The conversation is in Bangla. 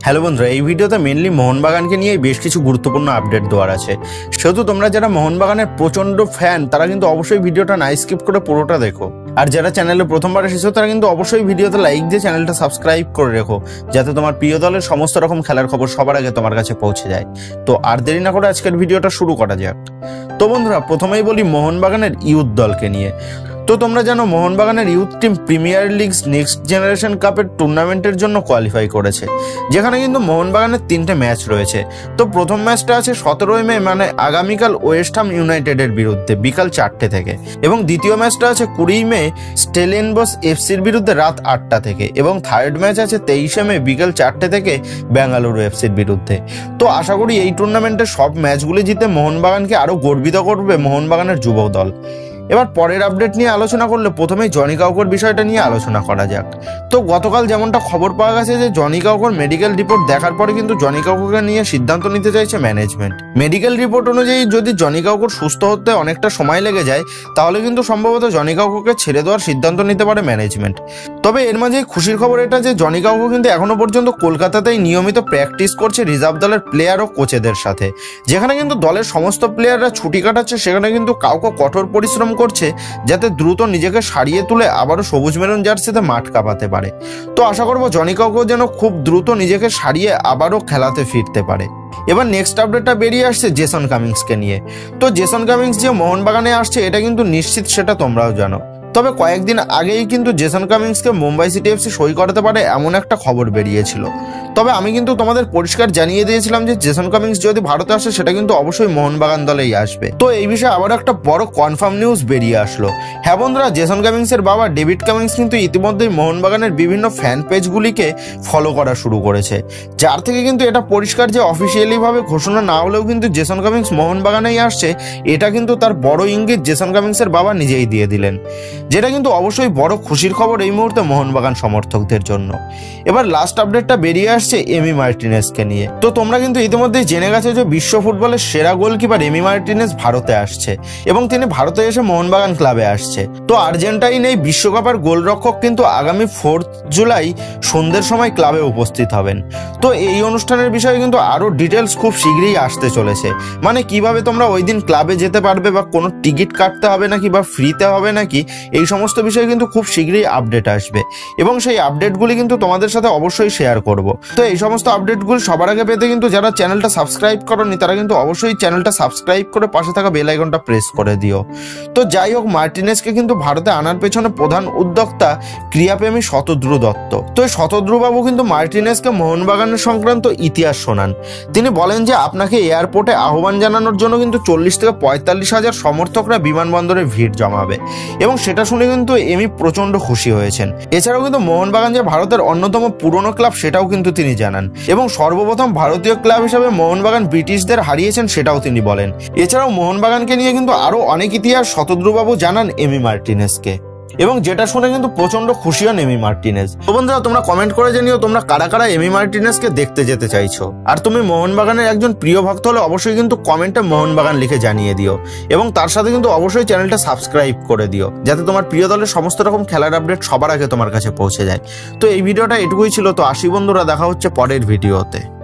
হ্যালো বন্ধুরা, এই ভিডিওতে মেনলি মোহনবাগানকে নিয়ে বেশ কিছু গুরুত্বপূর্ণ আপডেট দেওয়ার আছে। সেহেতু তোমরা যারা মোহনবাগানের প্রচন্ড ফ্যান তারা কিন্তু অবশ্যই ভিডিওটা না স্কিপ করে পুরোটা দেখো। আর যারা চ্যানেলে প্রথমবার এসেছো তারা কিন্তু অবশ্যই ভিডিওতে লাইক দিয়ে চ্যানেলটা সাবস্ক্রাইব করে রেখো, যাতে তোমার প্রিয় দলের সমস্ত রকম খেলার খবর সবার আগে তোমার কাছে পৌঁছে যায়। তো আর দেরি না করে আজকের ভিডিওটা শুরু করা যাক। তো বন্ধুরা, প্রথমেই বলি মোহনবাগানের ইউথ দলকে নিয়ে। তো তোমরা জানো মোহনবাগানের youth team premier leagues next generation কাপের টুর্নামেন্টের জন্য কোয়ালিফাই করেছে, যেখানে কিন্তু মোহনবাগানের 3টে ম্যাচ রয়েছে। তো প্রথম ম্যাচটা আছে 17 মে, মানে আগামীকাল ওয়েস্ট হাম ইউনাইটেডের বিরুদ্ধে বিকাল 4টে থেকে, এবং দ্বিতীয় ম্যাচটা আছে 20 মে স্টেলেনবস এফসির বিরুদ্ধে রাত 8টা থেকে, এবং থার্ড ম্যাচ আছে 23 মে বিকাল 4টে থেকে বেঙ্গালুরু এফসির বিরুদ্ধে। তো আশা করি এই টুর্নামেন্টের সব ম্যাচগুলি জিতে মোহনবাগানকে আরো গর্বিত করবে মোহনবাগানের যুব দল। এবার পরের আপডেট নিয়ে আলোচনা করলে প্রথমেই জনি কাউকোর বিষয়টা নিয়ে আলোচনা করা যাক। তো গতকাল যেমনটা খবর পাওয়া গেছে যে জনি কাউকোর মেডিকেল রিপোর্ট দেখার পরে কিন্তু জনি কাউকোকে নিয়ে সিদ্ধান্ত নিতে চাইছে ম্যানেজমেন্ট। মেডিকেল রিপোর্ট অনুযায়ী যদি জনি কাউকোর সুস্থ হতে অনেকটা সময় লেগে যায়, তাহলে কিন্তু সম্ভবত জনি কাউকোকে ছেড়ে দেওয়ার সিদ্ধান্ত নিতে পারে ম্যানেজমেন্ট। তবে এর মাঝে খুশির খবর এটা যে জনি কাউকো কিন্তু এখনো পর্যন্ত কলকাতাতেই নিয়মিত প্র্যাকটিস করছে রিজার্ভ দলের প্লেয়ার ও কোচেদের সাথে, যেখানে কিন্তু দলের সমস্ত প্লেয়াররা ছুটি কাটাচ্ছে। সেখানে কিন্তু কাউকে কঠোর পরিশ্রম করছে যাতে দ্রুত নিজেকে সারিয়ে তুলে আবারও সবুজ মেরুন জার্সিতে মাঠ কাঁপাতে পারে। তো আশা করবো জনি কাউকো যেন খুব দ্রুত নিজেকে সারিয়ে আবারও খেলাতে ফিরতে পারে। এবার নেক্সট আপডেটটা বেরিয়ে আসছে জেসন কামিংসকে নিয়ে। তো জেসন কামিংস যে মোহনবাগানে আসছে এটা কিন্তু নিশ্চিত, সেটা তোমরাও জানো। তবে কয়েকদিন আগেই কিন্তু জেসন কামিংসকে মুম্বাই সিটি এফসি সই করাতে পারে এমন একটা খবর বেরিয়েছিল। তবে আমি কিন্তু তোমাদের পরিষ্কার জানিয়ে দিয়েছিলাম যে জেসন কামিংস যদি ভারতে আসে সেটা কিন্তু অবশ্যই মোহনবাগান দলেই আসবে। তো এই বিষয়ে আবার একটা বড় কনফার্ম নিউজ বেরিয়ে আসলো। হ্যাঁ বন্ধুরা, জেসন কামিংসের বাবা ডেভিড কামিংস কিন্তু ইতিমধ্যেই মোহনবাগানের বিভিন্ন ফ্যান পেজগুলিকে ফলো করা শুরু করেছে, যার থেকে কিন্তু এটা পরিষ্কার যে অফিসিয়ালি ভাবে ঘোষণা না হলেও কিন্তু জেসন কামিংস মোহনবাগানেই আসছে। এটা কিন্তু তার বড় ইঙ্গিত জেসন কামিংসের বাবা নিজেই দিয়ে দিলেন, যেটা কিন্তু অবশ্যই বড় খুশির খবর এই মুহূর্তে মোহনবাগান সমর্থকদের জন্য। এবার লাস্ট আপডেটটা বেরিয়ে আসছে এমি মার্টিনেজকে নিয়ে। তো তোমরা কিন্তু ইতিমধ্যেই জেনে গেছো যে বিশ্ব ফুটবলের সেরা গোলকিপার এমি মার্টিনেজ ভারতে আসছে, এবং তিনি ভারতে এসে মোহনবাগান ক্লাবে আসছে। তো আর্জেন্টাইন এই বিশ্বকাপের গোলরক্ষক কিন্তু আগামী 4 জুলাই সন্ধ্যের সময় ক্লাবে উপস্থিত হবেন। তো এই অনুষ্ঠানের বিষয়ে কিন্তু আরো ডিটেলস খুব শীঘ্রই আসতে চলেছে, মানে কিভাবে তোমরা ওই দিন ক্লাবে যেতে পারবে, বা কোনো টিকিট কাটতে হবে নাকি, বা ফ্রিতে হবে নাকি, এই সমস্ত বিষয়ে কিন্তু খুব শীঘ্রই আপডেট আসবে, এবং সেই আপডেটগুলি কিন্তু তোমাদের সাথে অবশ্যই শেয়ার করব। তো এই সমস্ত আপডেটগুলি সবার আগে পেতে কিন্তু যারা চ্যানেলটা সাবস্ক্রাইব করোনি তারা কিন্তু অবশ্যই চ্যানেলটা সাবস্ক্রাইব করে পাশে থাকা বেল আইকনটা প্রেস করে দিও। তো যাই হোক, মার্টিনেজকে কিন্তু ভারতে আনার পেছনে প্রধান উদ্যোক্তা ক্রীড়াপ্রেমী শতদ্রু দত্ত। তো এই শতদ্রু বাবু কিন্তু মার্টিনেজকে মোহনবাগানের সংক্রান্ত ইতিহাস শোনান। তিনি বলেন যে আপনাকে এয়ারপোর্টে আহ্বান জানানোর জন্য কিন্তু 40 থেকে 45 হাজার সমর্থকরা বিমানবন্দরে ভিড় জমাবে, এবং সেটা শুনে কিন্তু এমি প্রচন্ড খুশি হয়েছেন। এছাড়াও কিন্তু মোহনবাগান যে ভারতের অন্যতম পুরনো ক্লাব সেটাও কিন্তু তিনি জানান, এবং সর্বপ্রথম ভারতীয় ক্লাব হিসেবে মোহনবাগান ব্রিটিশদের হারিয়েছেন সেটাও তিনি বলেন। এছাড়াও মোহনবাগানকে নিয়ে কিন্তু আরো অনেক ইতিহাস শতদ্রুবাবু জানান এমি মার্টিনেজকে, এবং যেটা শুনে কিন্তু প্রচন্ড খুশি হন এমি মার্টিনেজ। তো বন্ধুরা, তোমরা কমেন্ট করে জানিও তোমরা কারা কারা এমি মার্টিনেজকে দেখতে যেতে চাইছো। আর তুমি মোহনবাগানের একজন প্রিয় ভক্ত হলে অবশ্যই কিন্তু কমেন্টে মোহনবাগান লিখে জানিয়ে দিও, এবং তার সাথে কিন্তু অবশ্যই চ্যানেলটা সাবস্ক্রাইব করে দিও, যাতে তোমার প্রিয় দলের সমস্ত রকম খেলার আপডেট সবার আগে তোমার কাছে পৌঁছে যায়। তো এই ভিডিওটা এটুকুই ছিল। তো আসি বন্ধুরা, দেখা হচ্ছে পরের ভিডিওতে।